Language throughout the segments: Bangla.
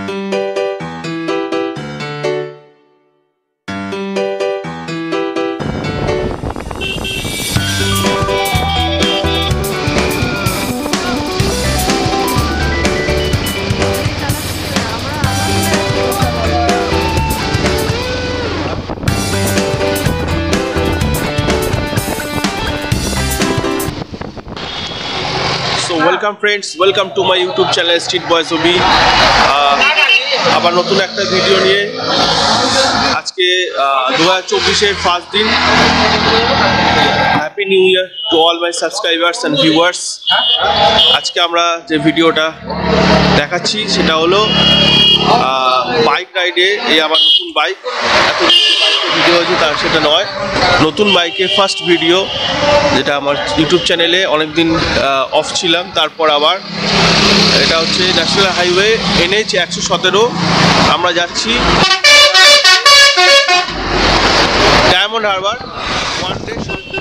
Welcome friends, welcome to my YouTube channel street boys OB. আবার নতুন একটা ভিডিও নিয়ে আজকে 2024-এর ফার্স্ট দিন। Happy new year to all my subscribers and viewers. আজকে আমরা যে ভিডিওটা দেখাচ্ছি সেটা হলো বাইক রাইডে। এই আমার নতুন বাইক, ভিডিও হয়েছে তার সেটা নয়, নতুন বাইকের ফার্স্ট ভিডিও, যেটা আমার ইউটিউব চ্যানেলে অনেকদিন অফ ছিলাম, তারপর আবার। এটা হচ্ছে ন্যাশনাল হাইওয়ে NH 117। আমরা যাচ্ছি ডায়মন্ড হারবার ওয়ান ডে।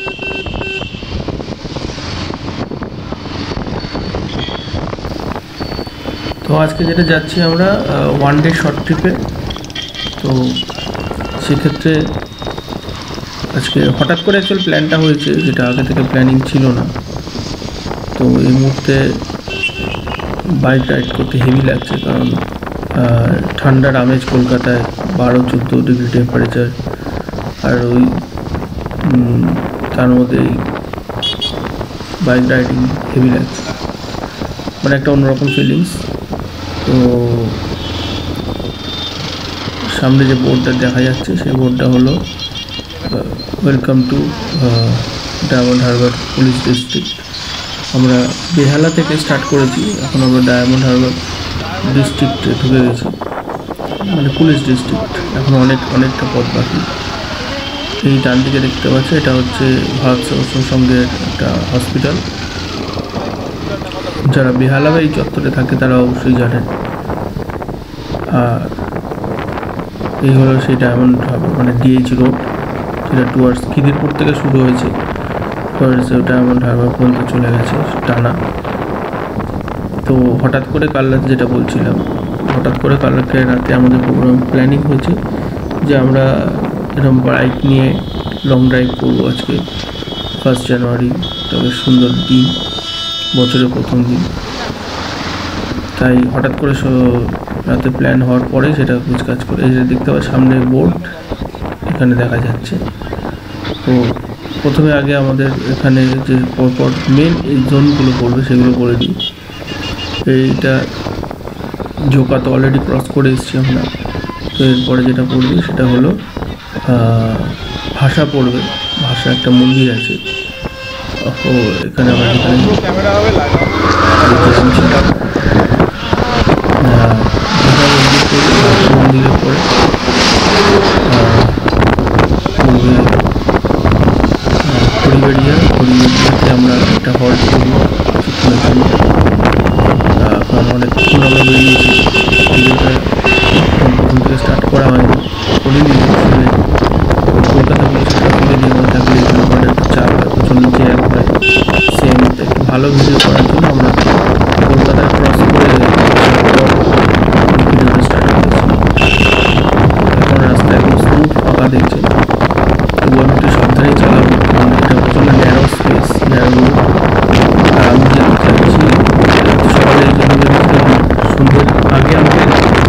তো আজকে যেটা যাচ্ছি আমরা ওয়ান ডে শর্ট ট্রিপে। তো সেক্ষেত্রে আজকে হঠাৎ করে অ্যাকচুয়াল প্ল্যানটা হয়েছে, যেটা আগে থেকে প্ল্যানিং ছিল না। তো এই মুহূর্তে বাইক রাইড করতে হেভি লাগছে, কারণ ঠান্ডার আমেজ কলকাতায় 12-14 ডিগ্রি টেম্পারেচার, আর ওই তার মধ্যে বাইক রাইডিং হেভি লাগছে, মানে একটা অন্যরকম ফিলিংস। তো সামনে যে বোর্ডটা দেখা যাচ্ছে সেই বোর্ডটা হলো welcome to Diamond Harbour police district. আমরা বেহালা থেকে স্টার্ট করেছি, এখন আমরা ডায়মন্ড হারবার ডিস্ট্রিক্টে ঢুকে গেছি, মানে পুলিশ ডিস্ট্রিক্ট। এখন অনেকটা পথ বাকি। এই ডান দিকে দেখতে পাচ্ছি, এটা হচ্ছে ভারত সেবাশ্রম সংঘের একটা হসপিটাল। যারা বেহালা বা এই চত্বরে থাকে তারা অবশ্যই জানেন। আর এই হলো সেই ডায়মন্ড হারবার, মানে DH রোড, যেটা টুয়ার্ডস খিদিরপুর থেকে শুরু হয়েছে, ডায়মন্ড হারবার পর্যন্ত চলে গেছে টানা। তো হঠাৎ করে কাল রাতে, যেটা বলছিলাম, হঠাৎ করে কাল রাতে আমাদের প্রোগ্রাম প্ল্যানিং হয়েছে যে আমরা এরকম বাইক নিয়ে লং ড্রাইভ করবো আজকে 1 জানুয়ারি। তবে সুন্দর দিন, বছরের প্রথম দিন। তাই হঠাৎ করে রাতে প্ল্যান হওয়ার পরে সেটা কাজ করে, এই যে দেখতে পাচ্ছি সামনে বোর্ড এখানে দেখা যাচ্ছে। তো প্রথমে আগে আমাদের এখানে যে পরপর মেন এই জোনগুলো পড়বে সেগুলো করে দিই। এইটা জোকা তো অলরেডি ক্রস করে এসেছি আমরা। তো এরপরে যেটা পড়বে সেটা হলো ভাষা পড়বে। ভাষা একটা মন্দির আছে, ও এখানে আমরা এখানে মন্দিরের পরে হরিবেড়িয়াতে আমরা একটা হল্ট করবো কিছুক্ষণের জন্য। কারণ অনেকক্ষণ আমরা বেরিয়েছি, ভিডিওটা প্রথম থেকে স্টার্ট করা হয়নি, করিনি। আসলে কলকাতা পুলিশের ট্রাফিকে নিয়ম থাকলে এখানে আমাদের একটু চাপ হয়, প্রচণ্ড জ্যাম হয়। সেম একটু ভালো ভিডিও করার জন্য আমরা কলকাতায় ক্রস করে ভিডিওটা স্টার্ট করেছি। এখন রাস্তায় একদম স্মুথ ফাঁকা দেখছেন, তবু আমি একটু সাবধানেই চালাবো, কারণ এটা প্রচণ্ড ন্যারো স্পেস, ন্যারো রোড। আর আমি যেতে চাচ্ছি সকালে, এই জন্য ভেবেছিলাম সন্ধ্যের আগে আমাকে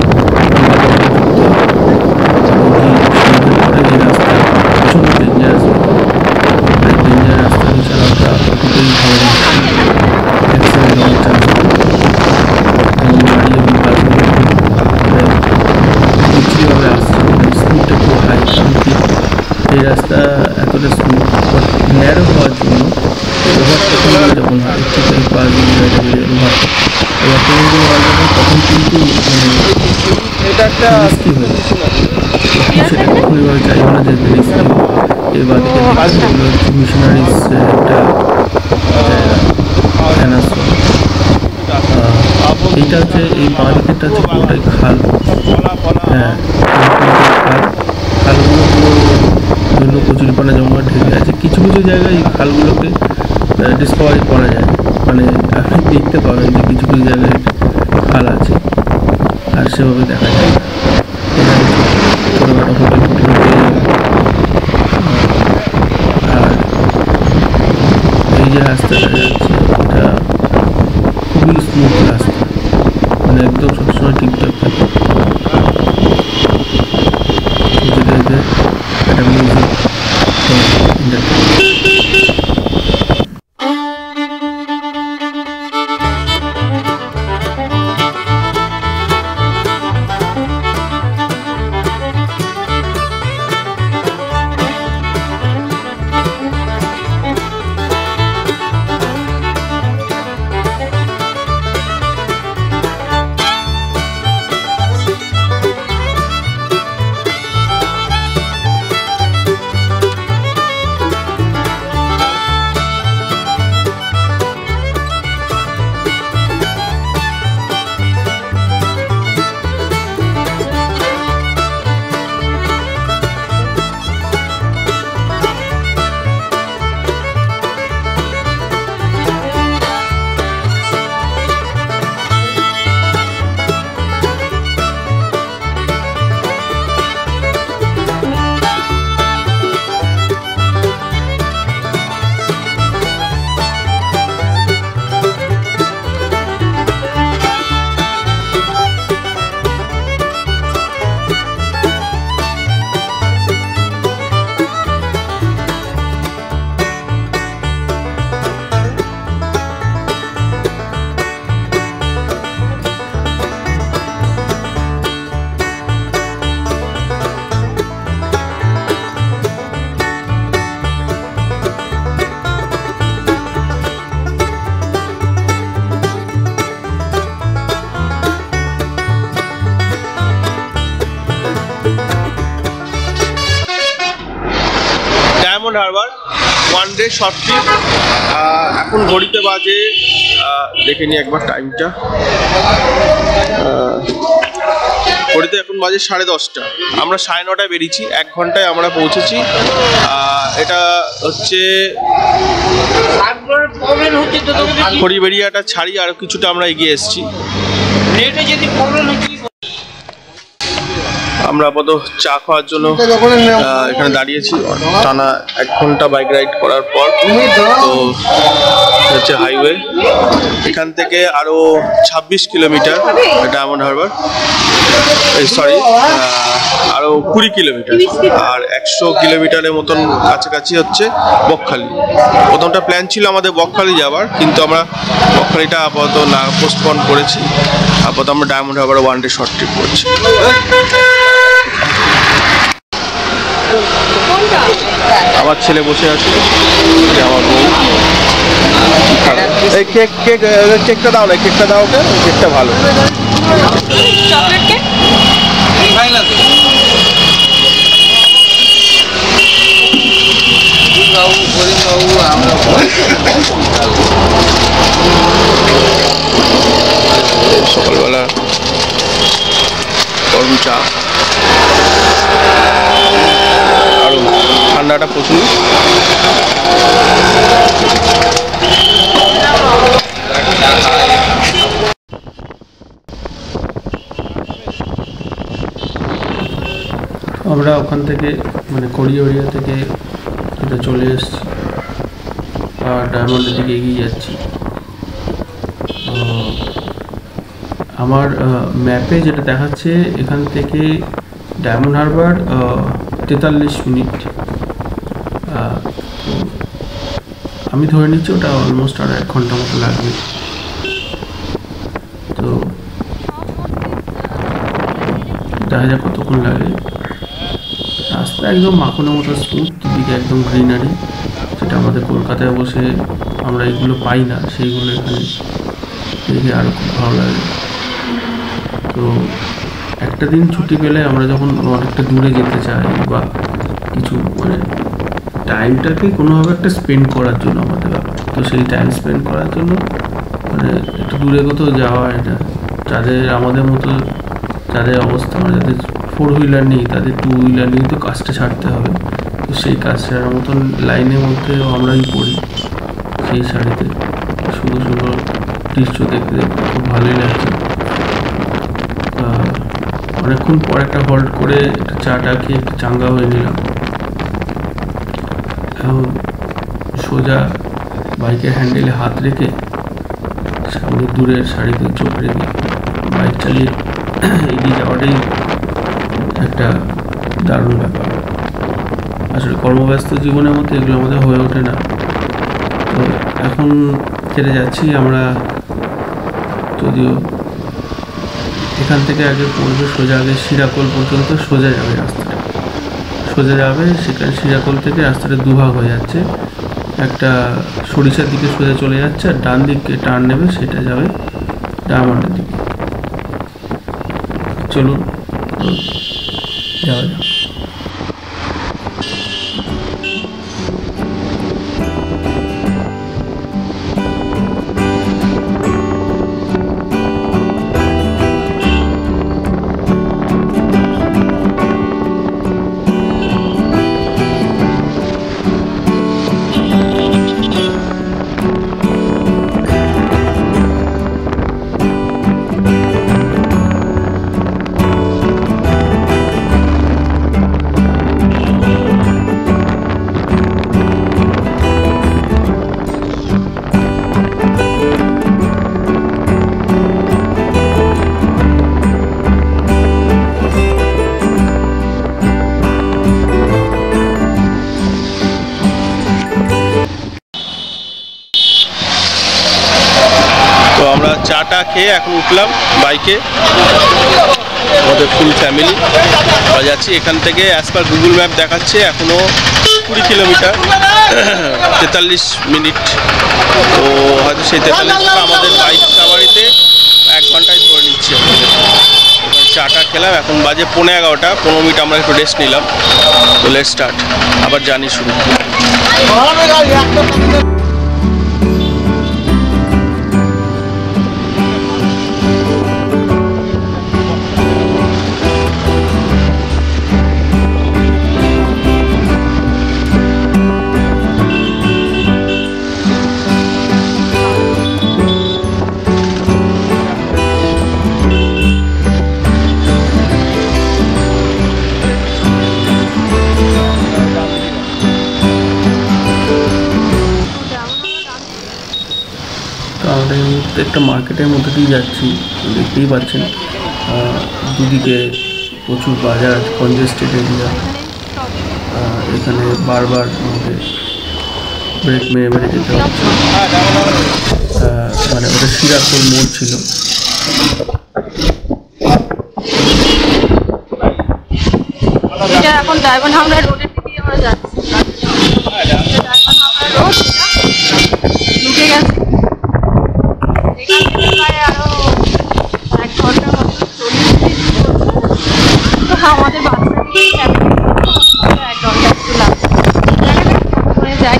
পরে যে রাস্তা প্রচণ্ড ডেঞ্জারাস, ডেঞ্জারাস রাস্তা দিয়ে চালানোটা অতটাই ভালো লাগছে, অ্যাক্সিডেন্ট হওয়ার চান্স। এবং গাড়ি এবং বাসগুলো বিচ্ছিরিভাবে আসছে, স্পিডটা খুব হাই। কারণ কি এই রাস্তা এতটা স্মুথ বাট ন্যারো হওয়ার জন্য ওভারটেকিং যখন হয়, ঠিক আছে, বাসগুলো ওভারটেকিং হওয়ার জন্য তখন কিন্তু এটা একটা রিস্কি হয়ে যাচ্ছে। সেটা কখনোই চাইব না যে রিস্কি। এবার মিশনারিজ একটা এইটা হচ্ছে, এই বাঁ দিকেরটা হচ্ছে পুরোটাই খাল। হ্যাঁ, খালগুলো পুরো বিভিন্ন কচুরিপানা জঙ্গল ঢেকে আছে। কিছু কিছু জায়গায় এই খালগুলোকে ডিসকভারি করা যায়, মানে আপনি দেখতে পাবেন যে কিছু কিছু জায়গায় খাল আছে। আর সেভাবে দেখা যায় না। এখানে ছোটোখাটো হোটেল ফোটেল পেয়ে যাবে। আর এই যে রাস্তাটা যাচ্ছে এটা খুবই স্মুথ রাস্তা, মানে একদম সবসময় ঠিকঠাক থাকে। যেতে যেতে একটা music Diamond Harbour one day short trip. এখন ঘড়িতে বাজে, দেখে নিই একবার টাইমটা, ঘড়িতে এখন বাজে 10:30। আমরা 9:30 বেরিয়েছি, 1 ঘন্টায় আমরা পৌঁছেছি। এটা হচ্ছে খড়িবেড়িয়াটা ছাড়ি আরো কিছুটা আমরা এগিয়ে এসেছি। আমরা আপাতত চা খাওয়ার জন্য এখানে দাঁড়িয়েছি টানা 1 ঘন্টা বাইক রাইড করার পর। তো হচ্ছে হাইওয়ে, এখান থেকে আরো 26 কিলোমিটার ডায়মন্ড হারবার, সরি আরো 20 কিলোমিটার, আর 100 কিলোমিটারের মতন কাছাকাছি হচ্ছে বকখালি। প্রথমটা প্ল্যান ছিল আমাদের বকখালি যাওয়ার, কিন্তু আমরা বকখালিটা আপাতত না পোস্টপন করেছি। আপাতত আমরা Diamond Harbour one day short trip করছি। আমার ছেলে বসে আছে, আমার বউ। এই কেকটা দাও না, কেকটা দাও, ওকে কেকটা ভালো। চকলেট কেক সকালবেলা গরম চা, আরো ঠান্ডাটা প্রচুর। আমরা ওখান থেকে মানে খড়িবেড়িয়া থেকে এটা চলে এসেছি আর ডায়মন্ডের দিকে এগিয়ে যাচ্ছি। আমার ম্যাপে যেটা দেখাচ্ছে এখান থেকে ডায়মন্ড হারবার 43 মিনিট। তো আমি ধরে নিচ্ছি ওটা অলমোস্ট আর 1 ঘন্টা মতো লাগবে। তো দেখা যাক কতক্ষণ লাগে। রাস্তা একদম মাখনের মতো স্মুথ, দিকে একদম গ্রিনারি, যেটা আমাদের কলকাতায় বসে আমরা এগুলো পাই না, সেইগুলো এখানে দেখে আরও খুব ভালো লাগে। তো একটা দিন ছুটি পেলে আমরা যখন অনেকটা দূরে যেতে চাই বা কিছু মানে টাইমটাকে কোনোভাবে একটা স্পেন্ড করার জন্য আমাদের ব্যাপার, তো সেই টাইম স্পেন্ড করার জন্য মানে একটু দূরে কোথাও যাওয়া, এটা যাদের আমাদের মতো যাদের অবস্থা, মানে যাদের 4 হুইলার নেই তাদের 2 হুইলার নিয়ে তো কাজটা ছাড়তে হবে। তো সেই কাজ ছাড়ার মতন লাইনের মধ্যেও আমরাই পড়ি সেই শাড়িতে। সুন্দর সুন্দর দৃশ্য দেখতে দেখতে খুব ভালোই লাগছে। তো অনেকক্ষণ পর একটা হল্ট করে একটু চাটা খেয়ে একটু চাঙ্গা হয়ে নিলাম। এখন সোজা বাইকের হ্যান্ডেলে হাত রেখে সামনে দূরের সারিতে চোখ রেখে বাইক চালিয়ে এগিয়ে যাওয়াটাই একটা দারুণ ব্যাপার। আসলে কর্মব্যস্ত জীবনের মধ্যে এগুলো আমাদের হয়ে ওঠে না। তো এখন ছেড়ে যাচ্ছি আমরা, যদিও এখান থেকে আগে পড়বে সোজা, আগে শিরাকোল পর্যন্ত সোজা যাবে রাস্তাটা, সোজা যাবে। সেখানে শিরাকোল থেকে রাস্তাটা দুভাগ হয়ে যাচ্ছে, একটা সরিষার দিকে সোজা চলে যাচ্ছে, আর ডান দিকে টার্ন নেবে, সেটা যাবে ডায়মন্ডের দিকে। চলুন যাওয়া যাক। তো আমরা চাটা খেয়ে এখন উঠলাম বাইকে, আমাদের ফুল ফ্যামিলি যাচ্ছি। এখান থেকে অ্যাজ পার গুগল ম্যাপ দেখাচ্ছে এখনও 20 কিলোমিটার, 43 মিনিট। তো হয়তো সেই 43 আমাদের বাইক সাওয়ারিতে 1 ঘন্টায় ধরে নিচ্ছি আমাদের। এবার চাটা খেলাম, এখন বাজে 11:15, 15 মিনিট আমরা একটু রেস্ট নিলাম। তো লেটস স্টার্ট, আবার জার্নি শুরু। আমরা এই মুহূর্তে একটা মার্কেটের মধ্যে দিয়ে যাচ্ছি, দেখতেই পাচ্ছেন দুদিকে প্রচুর বাজার, কনজেস্টেড এরিয়া। এখানে বারবার আমাদের ব্রেক মেরে মেরে যেতে হচ্ছে। মানে ওটা শিরাকোল মোড় ছিল। এখন ডায়মন্ড হাবড়া রোডের দিকে আমরা যাচ্ছি। ডায়মন্ড হাবড়া রোড ঢুকে গেছে। এখান থেকে প্রায় আরো 1 ঘন্টার মতো 40 মিনিট। তো আমাদের বাচ্চা নিয়ে 1 ঘন্টা একটু লাগবে। জায়গাটা যাই।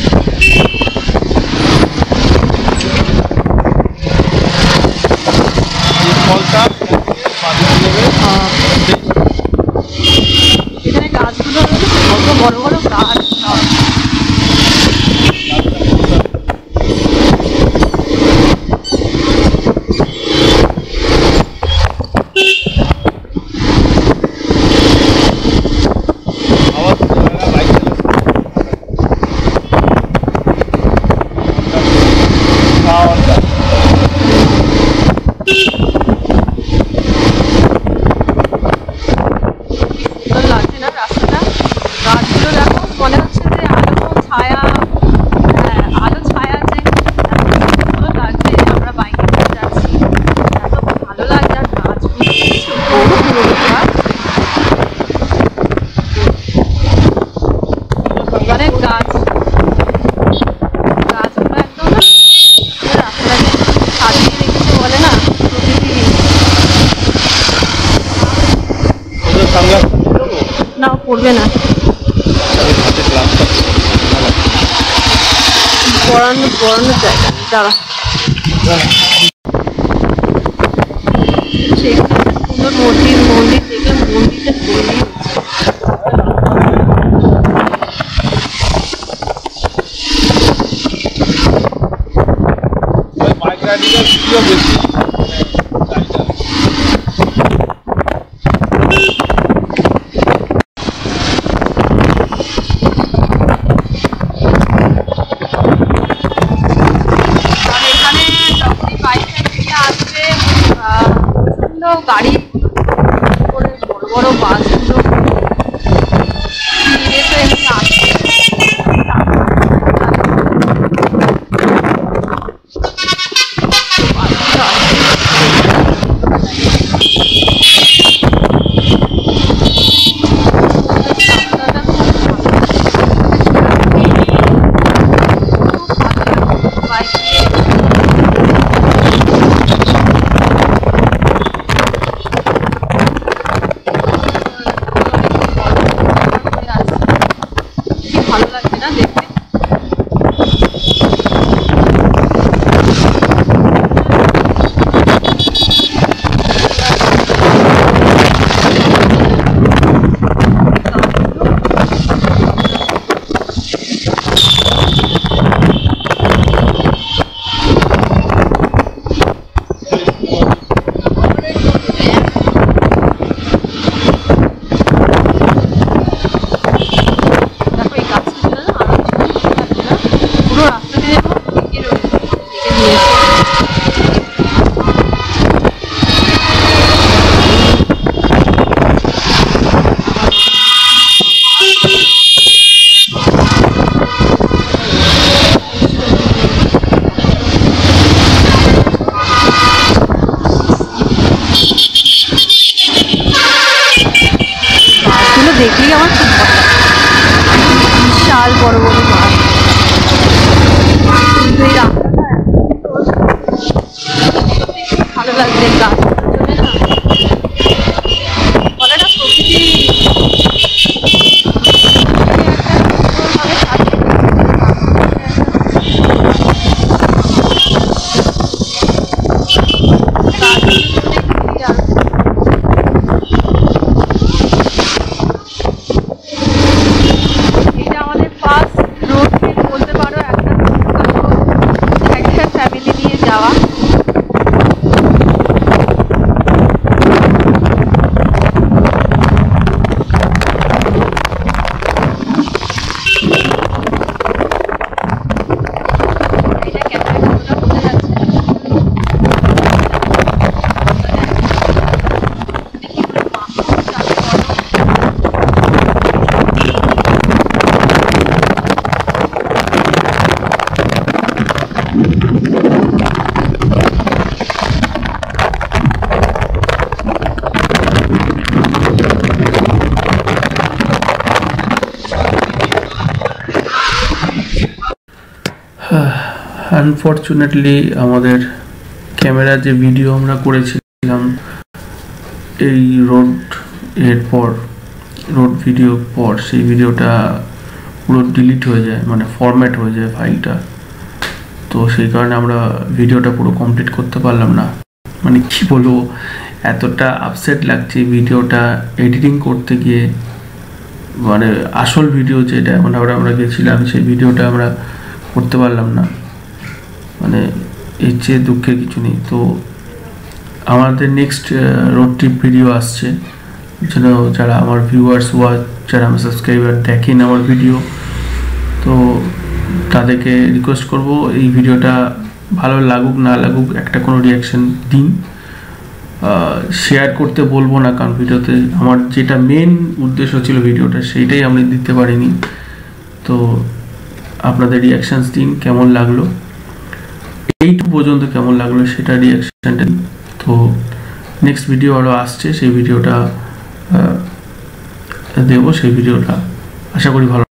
এখানে গাছগুলো কত বড় বড় গাছ। না পড়বে না, পড়ানোর জায়গা দাঁড়া। সেখানে সুন্দর মন্দির দেখে মন্দিরটা তৈরি বাইক রাইডিংয়ের বেশি গাড়ি করে বড় বড় বাসগুলো ধীরে তো এমনি আসছে। ভালো লাগছে না দেখতে? দেখলেই আমার খুব ভালো লাগে, বিশাল বড় বড় মাছ। কিন্তু এই রাস্তাটা ভালো লাগছে গাছগুলোর জন্য না, বলে না প্রকৃতি আনফর্চুনেটলি আমাদের ক্যামেরা যে ভিডিও আমরা করেছিলাম এই রোড ভিডিও পর সেই ভিডিওটা পুরো ডিলিট হয়ে যায়, মানে ফরম্যাট হয়ে যায় ফাইলটা। তো সেই কারণে আমরা ভিডিওটা পুরো কমপ্লিট করতে পারলাম না। মানে কি বলবো, এতটা আপসেট লাগছে ভিডিওটা এডিটিং করতে গিয়ে। মানে আসল ভিডিও যেটা মানে আমরা গেছিলাম সেই ভিডিওটা আমরা করতে পারলাম না। মানে এর চেয়ে দুঃখের কিছু নেই। তো আমাদের নেক্সট রোড ট্রিপ ভিডিও আসছে, যেন যারা আমার ভিউয়ার্স যারা আমার সাবস্ক্রাইবার দেখেন আমার ভিডিও, তো তাদেরকে রিকোয়েস্ট করব এই ভিডিওটা ভালো লাগুক না লাগুক একটা কোনো রিয়াকশান দিন। শেয়ার করতে বলবো না, কারণ ভিডিওতে আমার যেটা মেন উদ্দেশ্য ছিল ভিডিওটা সেইটাই আমি দিতে পারিনি। তো আপনাদের রিয়াকশানস দিন, কেমন লাগলো এইটুকু পর্যন্ত কেমন লাগলো সেটা রিয়াকশানটা দিন। তো নেক্সট ভিডিও আরও আসছে, সেই ভিডিওটা দেবো। সেই ভিডিওটা আশা করি ভালো,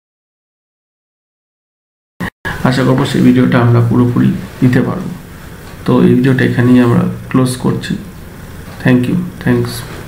আশা করবো সেই ভিডিওটা আমরা পুরোপুরি দিতে পারবো। তো এই ভিডিওটা এখানেই আমরা ক্লোজ করছি। Thank you, thanks.